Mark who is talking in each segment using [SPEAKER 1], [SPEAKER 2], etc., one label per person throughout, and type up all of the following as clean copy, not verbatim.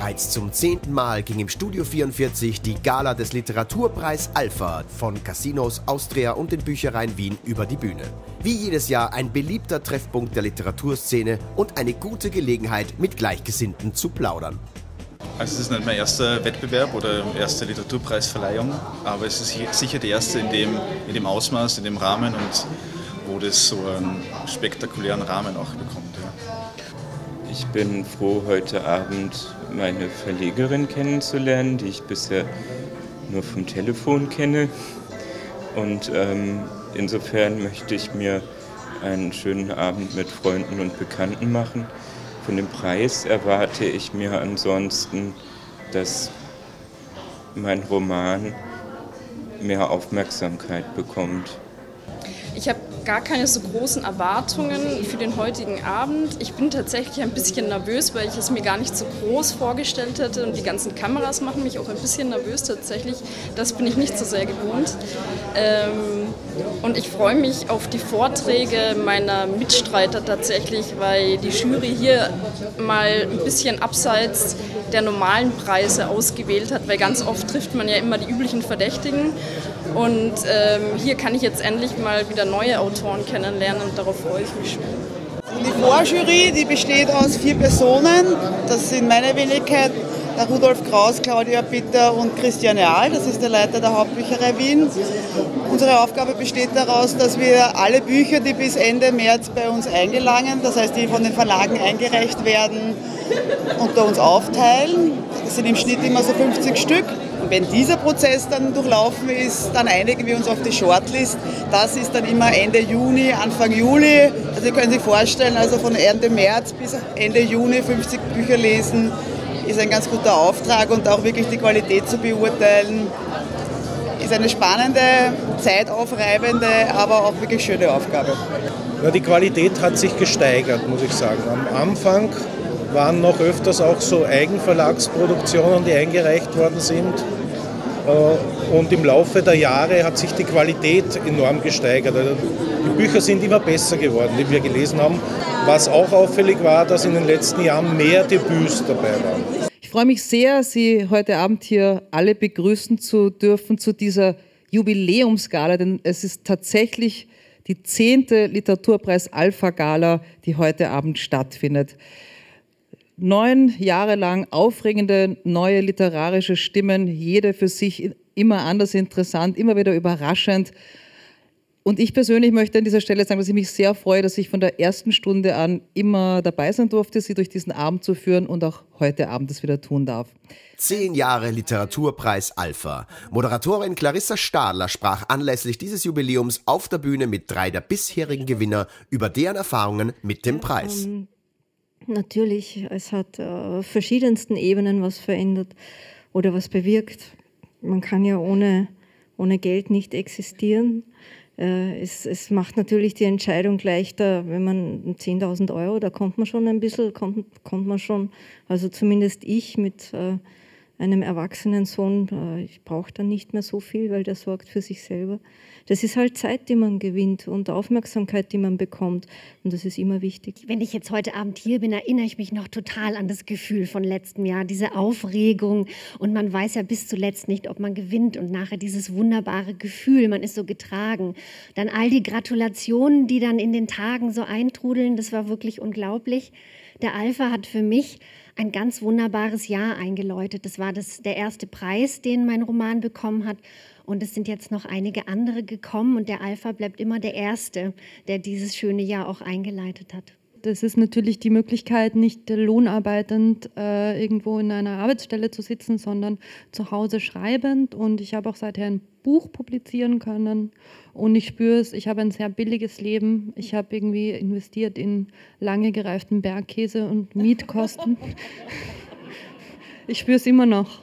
[SPEAKER 1] Bereits zum 10. Mal ging im Studio 44 die Gala des Literaturpreis Alpha von Casinos Austria und den Büchereien Wien über die Bühne. Wie jedes Jahr ein beliebter Treffpunkt der Literaturszene und eine gute Gelegenheit, mit Gleichgesinnten zu plaudern.
[SPEAKER 2] Also es ist nicht mein erster Wettbewerb oder erste Literaturpreisverleihung, aber es ist sicher der erste in dem Ausmaß, in dem Rahmen und wo das so einen spektakulären Rahmen auch bekommt. Ja.
[SPEAKER 3] Ich bin froh, heute Abend meine Verlegerin kennenzulernen, die ich bisher nur vom Telefon kenne. Und insofern möchte ich mir einen schönen Abend mit Freunden und Bekannten machen. Von dem Preis erwarte ich mir ansonsten, dass mein Roman mehr Aufmerksamkeit bekommt.
[SPEAKER 4] Ich habe gar keine so großen Erwartungen für den heutigen Abend. Ich bin tatsächlich ein bisschen nervös, weil ich es mir gar nicht so groß vorgestellt hätte und die ganzen Kameras machen mich auch ein bisschen nervös tatsächlich. Das bin ich nicht so sehr gewohnt. Und ich freue mich auf die Vorträge meiner Mitstreiter tatsächlich, weil die Jury hier mal ein bisschen abseits der normalen Preise ausgewählt hat, weil ganz oft trifft man ja immer die üblichen Verdächtigen. Und hier kann ich jetzt endlich mal wieder neue Autoren kennenlernen und darauf freue ich mich schon.
[SPEAKER 5] Die Vorjury, die besteht aus 4 Personen. Das sind meine Wenigkeit, der Rudolf Kraus, Claudia Bitter und Christian Jahl. Das ist der Leiter der Hauptbücherei Wien. Unsere Aufgabe besteht daraus, dass wir alle Bücher, die bis Ende März bei uns eingelangen, das heißt, die von den Verlagen eingereicht werden, unter uns aufteilen. Das sind im Schnitt immer so 50 Stück. Und wenn dieser Prozess dann durchlaufen ist, dann einigen wir uns auf die Shortlist. Das ist dann immer Ende Juni, Anfang Juli. Also Sie können sich vorstellen, also von Ende März bis Ende Juni 50 Bücher lesen, ist ein ganz guter Auftrag und auch wirklich die Qualität zu beurteilen, ist eine spannende, zeitaufreibende, aber auch wirklich schöne Aufgabe.
[SPEAKER 6] Ja, die Qualität hat sich gesteigert, muss ich sagen. Am Anfang waren noch öfters auch so Eigenverlagsproduktionen, die eingereicht worden sind. Und im Laufe der Jahre hat sich die Qualität enorm gesteigert. Also die Bücher sind immer besser geworden, die wir gelesen haben. Was auch auffällig war, dass in den letzten Jahren mehr Debüts dabei waren.
[SPEAKER 7] Ich freue mich sehr, Sie heute Abend hier alle begrüßen zu dürfen zu dieser Jubiläumsgala, denn es ist tatsächlich die 10. Literaturpreis Alpha Gala, die heute Abend stattfindet. 9 Jahre lang aufregende neue literarische Stimmen, jede für sich immer anders interessant, immer wieder überraschend. Und ich persönlich möchte an dieser Stelle sagen, dass ich mich sehr freue, dass ich von der ersten Stunde an immer dabei sein durfte, Sie durch diesen Abend zu führen und auch heute Abend es wieder tun darf.
[SPEAKER 1] 10 Jahre Literaturpreis Alpha. Moderatorin Clarissa Stadler sprach anlässlich dieses Jubiläums auf der Bühne mit 3 der bisherigen Gewinner über deren Erfahrungen mit dem Preis.
[SPEAKER 8] Natürlich, es hat auf verschiedensten Ebenen was verändert oder was bewirkt. Man kann ja ohne Geld nicht existieren. Es macht natürlich die Entscheidung leichter, wenn man 10.000 Euro, da kommt man schon ein bisschen, kommt man schon, also zumindest ich mit einem erwachsenen Sohn, ich brauche dann nicht mehr so viel, weil der sorgt für sich selber. Das ist halt Zeit, die man gewinnt und Aufmerksamkeit, die man bekommt und das ist immer wichtig.
[SPEAKER 9] Wenn ich jetzt heute Abend hier bin, erinnere ich mich noch total an das Gefühl von letztem Jahr, diese Aufregung und man weiß ja bis zuletzt nicht, ob man gewinnt und nachher dieses wunderbare Gefühl, man ist so getragen. Dann all die Gratulationen, die dann in den Tagen so eintrudeln, das war wirklich unglaublich. Der Alpha hat für mich ein ganz wunderbares Jahr eingeläutet. Das war der erste Preis, den mein Roman bekommen hat. Und es sind jetzt noch einige andere gekommen. Und der Alpha bleibt immer der Erste, der dieses schöne Jahr auch eingeleitet hat.
[SPEAKER 10] Das ist natürlich die Möglichkeit, nicht lohnarbeitend irgendwo in einer Arbeitsstelle zu sitzen, sondern zu Hause schreibend. Und ich habe auch seither ein Buch publizieren können. Und ich spüre es, ich habe ein sehr billiges Leben. Ich habe irgendwie investiert in lange gereiften Bergkäse und Mietkosten. Ich spüre es immer noch.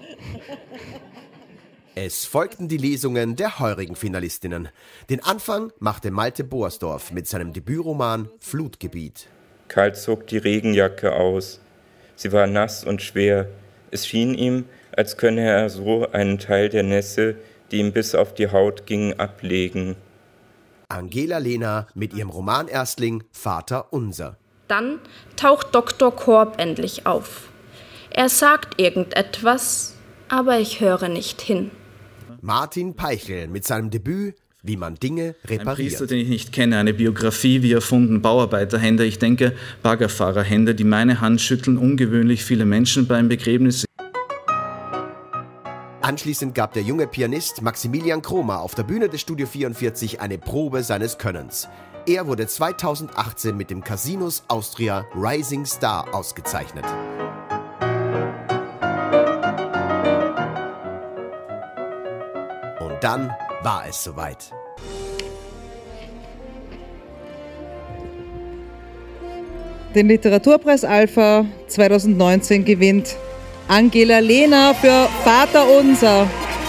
[SPEAKER 1] Es folgten die Lesungen der heurigen Finalistinnen. Den Anfang machte Malte Boersdorf mit seinem Debütroman Flutgebiet.
[SPEAKER 3] Karl zog die Regenjacke aus. Sie war nass und schwer. Es schien ihm, als könne er so einen Teil der Nässe, die ihm bis auf die Haut ging, ablegen.
[SPEAKER 1] Angela Lehner mit ihrem Romanerstling Vater Unser.
[SPEAKER 4] Dann taucht Dr. Korb endlich auf.
[SPEAKER 11] Er sagt irgendetwas, aber ich höre nicht hin.
[SPEAKER 1] Martin Peichel mit seinem Debüt Wie man Dinge repariert.
[SPEAKER 2] Ein Priester, den ich nicht kenne, eine Biografie, wie erfunden, Bauarbeiterhände, ich denke Baggerfahrerhände, die meine Hand schütteln, ungewöhnlich viele Menschen beim Begräbnis.
[SPEAKER 1] Anschließend gab der junge Pianist Maximilian Kromer auf der Bühne des Studio 44 eine Probe seines Könnens. Er wurde 2018 mit dem Casinos Austria Rising Star ausgezeichnet. Und dann war es soweit.
[SPEAKER 7] Den Literaturpreis Alpha 2019 gewinnt Angela Lehner für Vater Unser.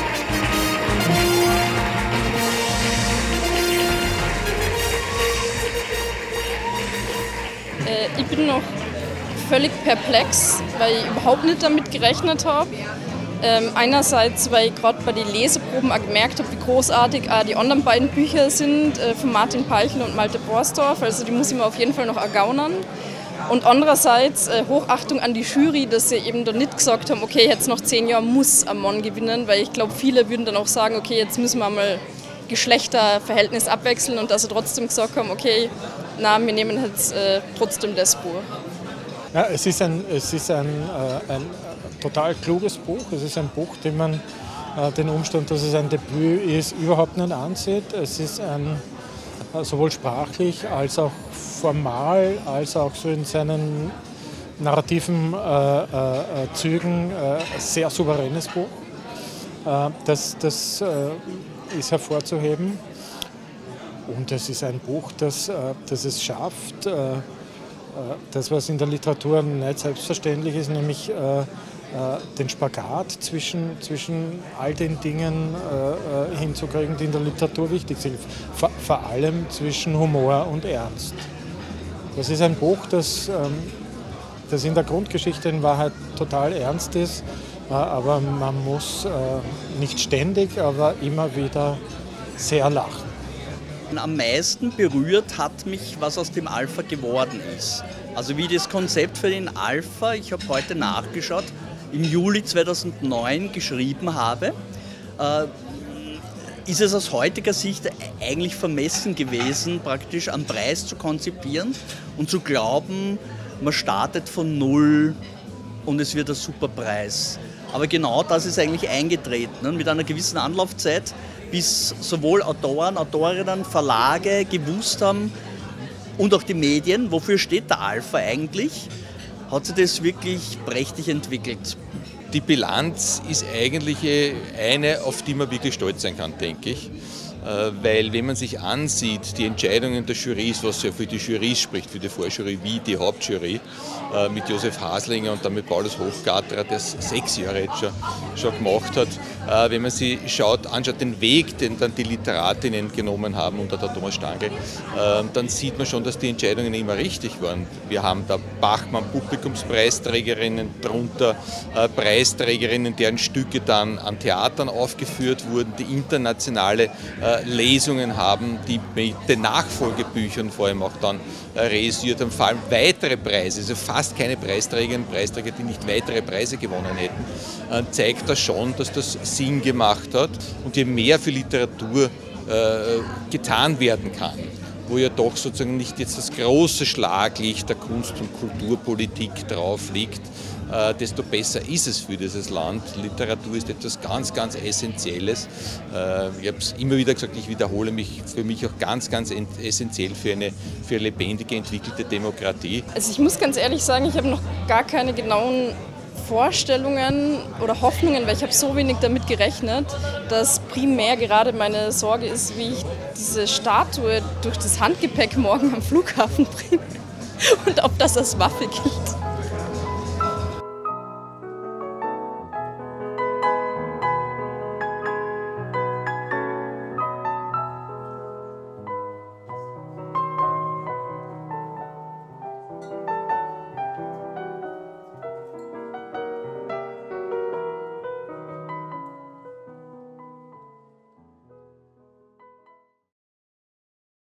[SPEAKER 4] Ich bin noch völlig perplex, weil ich überhaupt nicht damit gerechnet habe. Einerseits, weil ich gerade bei den Leseproben auch gemerkt habe, wie großartig auch die anderen beiden Bücher sind, von Martin Peichel und Malte Borsdorf. Also die muss ich mir auf jeden Fall noch ergaunern. Und andererseits Hochachtung an die Jury, dass sie eben da nicht gesagt haben, okay, jetzt noch 10 Jahre muss ein Mann gewinnen, weil ich glaube, viele würden dann auch sagen, okay, jetzt müssen wir mal Geschlechterverhältnis abwechseln und dass sie trotzdem gesagt haben, okay, na, wir nehmen jetzt trotzdem das Buch.
[SPEAKER 12] Ja, es ist ein total kluges Buch. Es ist ein Buch, dem man den Umstand, dass es ein Debüt ist, überhaupt nicht ansieht. Es ist sowohl sprachlich als auch formal, als auch so in seinen narrativen Zügen sehr souveränes Buch. Das ist hervorzuheben. Und es ist ein Buch, das es schafft, das, was in der Literatur nicht selbstverständlich ist, nämlich den Spagat zwischen all den Dingen hinzukriegen, die in der Literatur wichtig sind. Vor allem zwischen Humor und Ernst. Das ist ein Buch, das in der Grundgeschichte in Wahrheit total ernst ist, aber man muss nicht ständig, aber immer wieder sehr lachen.
[SPEAKER 13] Am meisten berührt hat mich, was aus dem Alpha geworden ist. Also wie das Konzept für den Alpha, ich habe heute nachgeschaut, im Juli 2009 geschrieben habe, ist es aus heutiger Sicht eigentlich vermessen gewesen, praktisch einen Preis zu konzipieren und zu glauben, man startet von Null und es wird ein super Preis. Aber genau das ist eigentlich eingetreten, mit einer gewissen Anlaufzeit, bis sowohl Autoren, Autorinnen, Verlage gewusst haben und auch die Medien, wofür steht der Alpha eigentlich, hat sich das wirklich prächtig entwickelt.
[SPEAKER 14] Die Bilanz ist eigentlich eine, auf die man wirklich stolz sein kann, denke ich. Weil wenn man sich ansieht, die Entscheidungen der Jurys, was ja für die Jurys spricht, für die Vorjury wie die Hauptjury, mit Josef Haslinger und dann mit Paulus Hochgartner, der es 6 Jahre jetzt schon gemacht hat, wenn man sich anschaut, den Weg, den dann die Literatinnen genommen haben unter der Thomas Stangl, dann sieht man schon, dass die Entscheidungen immer richtig waren. Wir haben da Bachmann Publikumspreisträgerinnen, darunter Preisträgerinnen, deren Stücke dann an Theatern aufgeführt wurden, die internationale Lesungen haben, die mit den Nachfolgebüchern vor allem auch dann reüssiert haben, vor allem weitere Preise, also fast keine Preisträgerinnen und Preisträger, die nicht weitere Preise gewonnen hätten, zeigt das schon, dass das Sinn gemacht hat. Und je mehr für Literatur getan werden kann, wo ja doch sozusagen nicht jetzt das große Schlaglicht der Kunst- und Kulturpolitik drauf liegt, desto besser ist es für dieses Land. Literatur ist etwas ganz, ganz Essentielles. Ich habe es immer wieder gesagt, ich wiederhole mich, für mich auch ganz, ganz essentiell für eine lebendige, entwickelte Demokratie.
[SPEAKER 4] Also ich muss ganz ehrlich sagen, ich habe noch gar keine genauen Vorstellungen oder Hoffnungen, weil ich habe so wenig damit gerechnet, dass primär gerade meine Sorge ist, wie ich diese Statue durch das Handgepäck morgen am Flughafen bringe und ob das als Waffe gilt.